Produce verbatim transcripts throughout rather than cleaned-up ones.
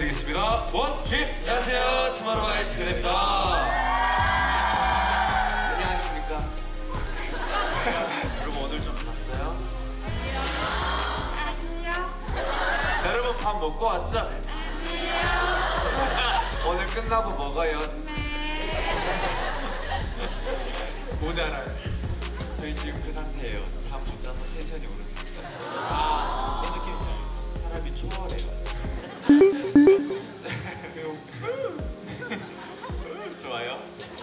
인사드리겠습니다. 원, 쥐! 안녕하세요, 투모로우바이츠 그래입니다. 안녕하십니까? 여러분 오늘 좀 봤어요? 안녕. 여러분 밥 먹고 왔죠? 안녕. 오늘 끝나고 먹어요. 뭔지 알아요? 저희 지금 그 상태예요. 잠 못 자서 텐션이 오른 상태. 아, 어떤 느낌이죠? 사람이 초월해요. 좋아요?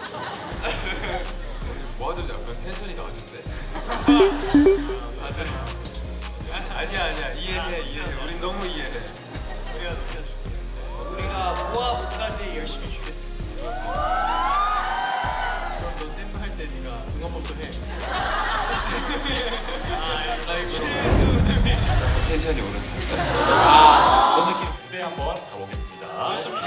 뭐하든 약간 텐션이 낮은데? 맞아요. 아니야 아니야 이해해 이해해. 우린 너무 이해해. 우리가 높여줄게. 우리가 모아보까지 열심히 주겠습니다. 그럼 너 댄스 할때 네가 응원법도 해. 자, 텐션이 오른 상태. 어떤 느낌? 무대 한번 가보겠습니다. 좋습니다.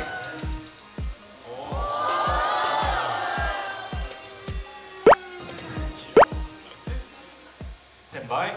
스탠바이.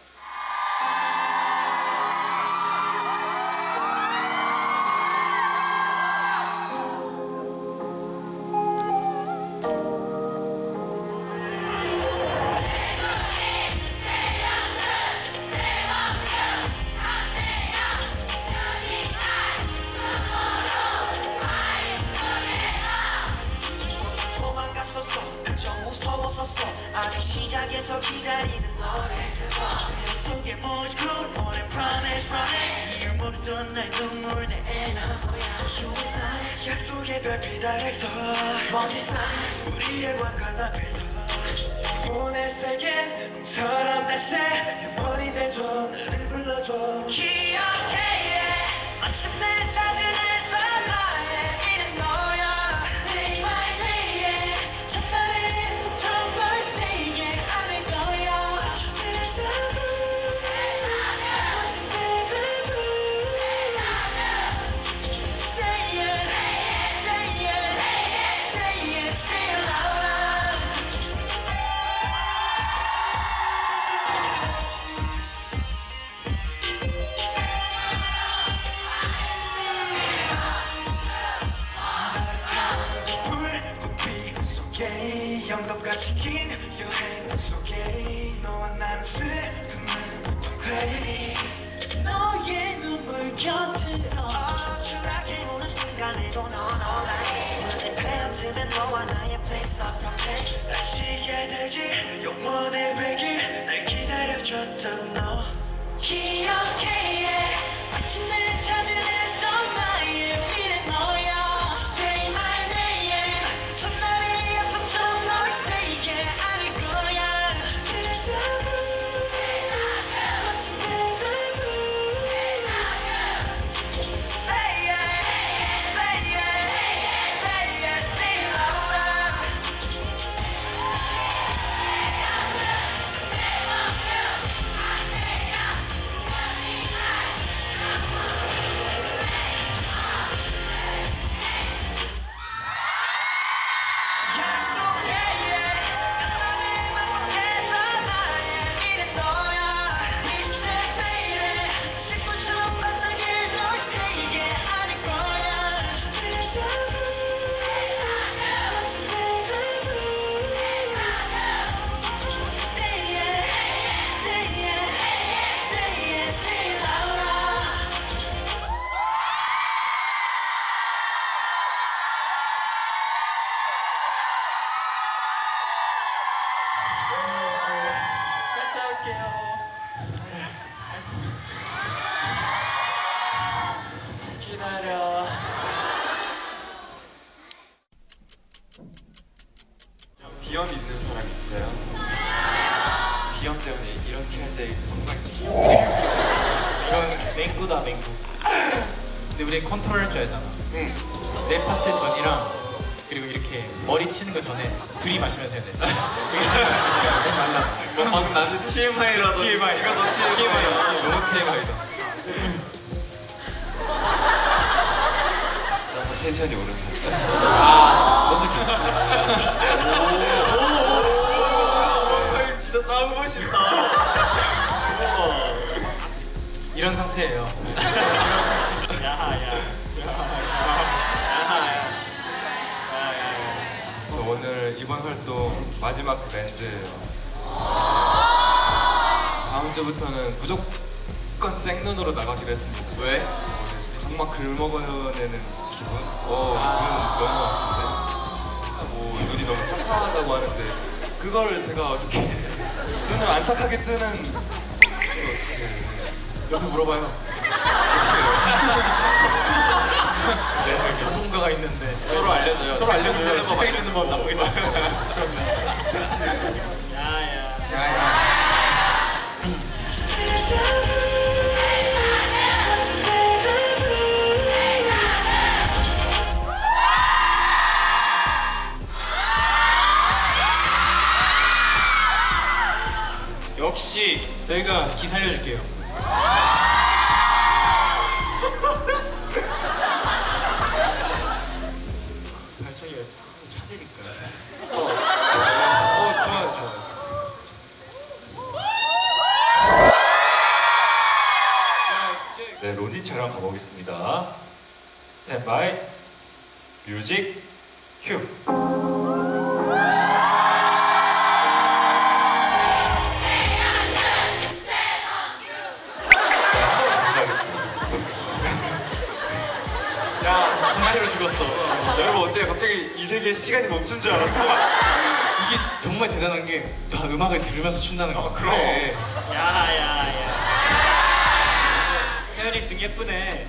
그저 무서웠었어. 아직 시작해서 기다리는 너를 내 속에 모르지 cool 오늘 promise promise 이유 모르던 날 눈물 내 You and I 약속의 별빛 아래서 먼지 쌓인 우리의 왕관 앞에서 오늘 세계 꿈처럼 날새 영원히 되줘 나를 불러줘 기억해 yeah. 마침내 찾은 햇살 나의 미는 너야 Say my name yeah. 첫날의 약속처럼 널 say yeah. 안할 거야 마치 데자부 마치 데자부 Say it Say it Say it Say it louder 불빛 속에 영덕같이 긴 여행 속에 너와 나는 슬픔은 보통 clarity 너의 눈물 곁으로 추락해 오는 순간에도 넌 all I 무너진 페어트면 너와 나의 place of our place 다시게 되지 영원의 백일 날 기다려줬던 너 기억해 yeah. 마침내 찾은 햇살 나의 미래 너야 Say my name yeah. 첫날의 약속처럼 널 say yeah. 안할 거야 데자부 마치 데자부 Say it Say it Say it Say it louder 약속해 yeah. 나를 만족했던 나의 미래 너야 이제 매일에 식구처럼 반짝일 널 say yeah. 안할 거야 데자부 마치 데자부 Say it Say it Say it Say it louder 갔다 올게요. 기다려. 비염 있는 사람 있어요? 비염 때문에 이렇게 할 때 건강. 이건 맹구다 맹구. 근데 우리 컨트롤 할 줄 알잖아. 응. 내 파트 전이랑 그리고 이렇게 머리 치는 거 전에 들이마시면서 해야 돼. 들이마시면서 해야 돼. 말라. 뭐 방금 나한테 티엠아이라도 티엠아이. 이거 너 티엠아이. 너무 티엠아이다. 자, 텐션이 오른 상태. 어떤 느낌? 오, 진짜 짱 멋있다. 우와. 이런 상태예요. 야야. 활동 마지막 렌즈예요. 다음 주부터는 무조건 생눈으로 나가기로 했습니다. 왜? 각막 긁어내는 기분? 어, 눈 너무 아픈데. 아, 뭐 눈이 너무 착하다고 하는데 그거를 제가 어떻게 눈을 안 착하게 뜨는 걸 어떻게 옆에 물어봐요. 어떻게 해요? 네, 저희 전문가가 있는데 서로 알려줘요. 서로 알려줘요. 착하게 착하게 뜨는 법 나쁘게 뜨는 법. 야야. 역시 저희가 기 살려줄게요. 발차기 차대니까. 어, 어, 좋아요, 좋아요. 네, 로닌 촬영 가보겠습니다. 스탠바이, 뮤직, 큐. 다시 하겠습니다. 야, 상체로 죽었어. 여러분 어때요? 갑자기 이 세계에 시간이 멈춘 줄 알았죠? 이게 정말 대단한 게 다 음악을 들으면서 춘다는 거. 그래. 야야야. 태연이 등 예쁘네.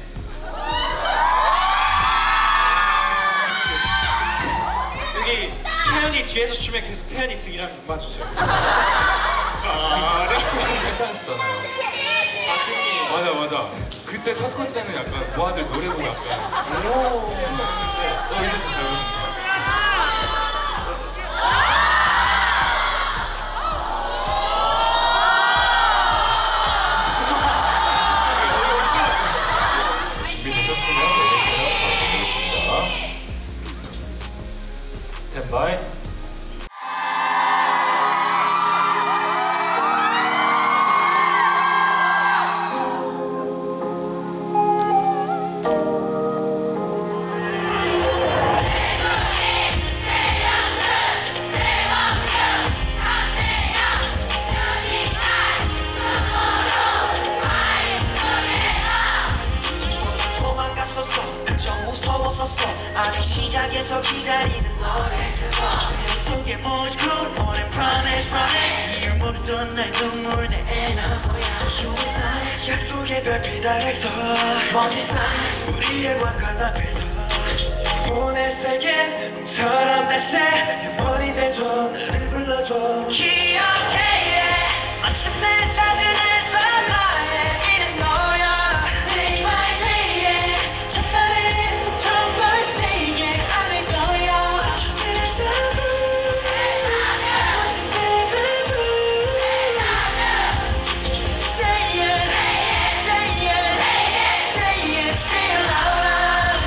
여기 태연이 뒤에서 추면 계속 태연이 등이랑 눈 맞추죠. 아, 괜찮으시잖아요. 자신이. 맞아, 맞아. 그때 첫콘 때는 약간 모아들 노래 보고 약간 오 했는데 어 이제서 잘 부른다. 준비되셨으면 로닌 촬영 가보겠습니다. 스탠바이. 도망갔었어 그저 무서웠었어 아직 시작해서 기다리는 너를 내 속에 Morse code 너의 promise promise 이유 모르던 날 눈물 내 애나무야 You and I 약속의 별빛 아래서 먼지 쌓인 우리의 왕관 앞에서 오늘 세계는 꿈처럼 날새 영원히 되줘 나를 불러줘 기억해 yeah. 마침내 찾은 햇살 나의 미는 너야 Say my name 첫날에 속처럼 널 say it 안할 거야 déjà vu 마치 déjà vu Say it Say it Say it Say it loud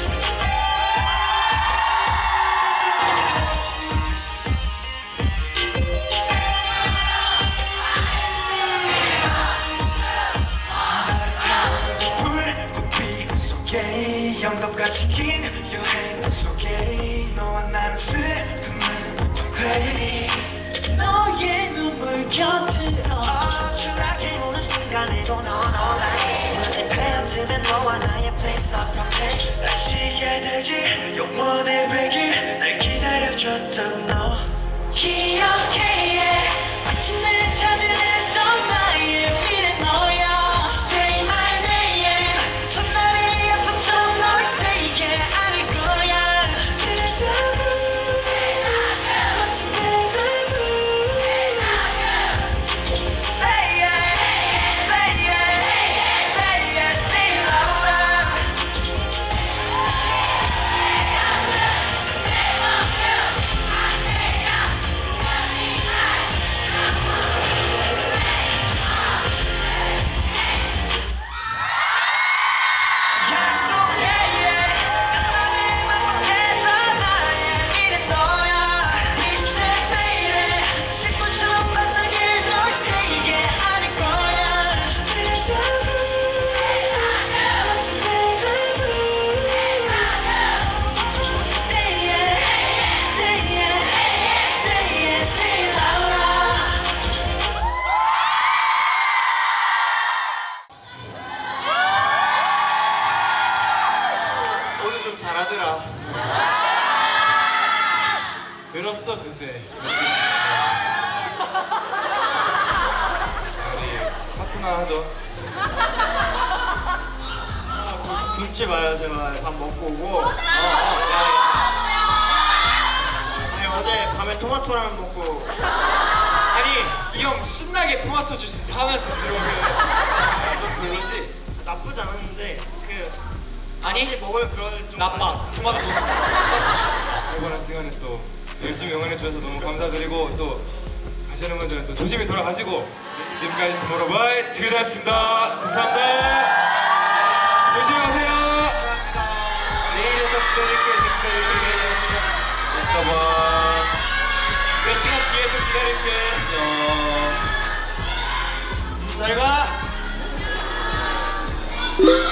불빛 속에 영덕같이 긴 여행 속에 너와 나는 슬픔은 보통 clarity 너의 눈물 곁으로 어추하게 오는 순간에도 넌 alright 문제 패어트면 너와 나의 place of promise 다시게 되지 영원의 백일 날 기다려줬던 너 기억해 yeah. 마침내 찾은 햇살 나의 미래 너야 Say my name 첫날의 약속처럼 널 say it 안할 거야 déjà vu 마치 déjà vu Say it Say it Say it Say it louder 우리 파트너 하죠. 굶지 마요 제발. 밥 먹고 오고. 어, 어, 야, 야. 아니 어제 밤에 토마토라면 먹고. 아니 이 형 신나게 토마토 주스 사면서 들어오면 그렇지. 나쁘지 않았는데 그 아니 먹으면 그럴 좀 나빠. 토마토 토마토 주스. 이번 시간에 또 열심히 응원해 주셔서 너무 감사드리고 또 가시는 분들은 또 조심히 돌아가시고 지금까지 투모로우바이 지그다였습니다. 감사합니다. 조심히 가세요. 내일에서 기다릴게 기다릴게. 잠깐만. 몇 시간 뒤에서 기다릴게. 안녕. 잘 가.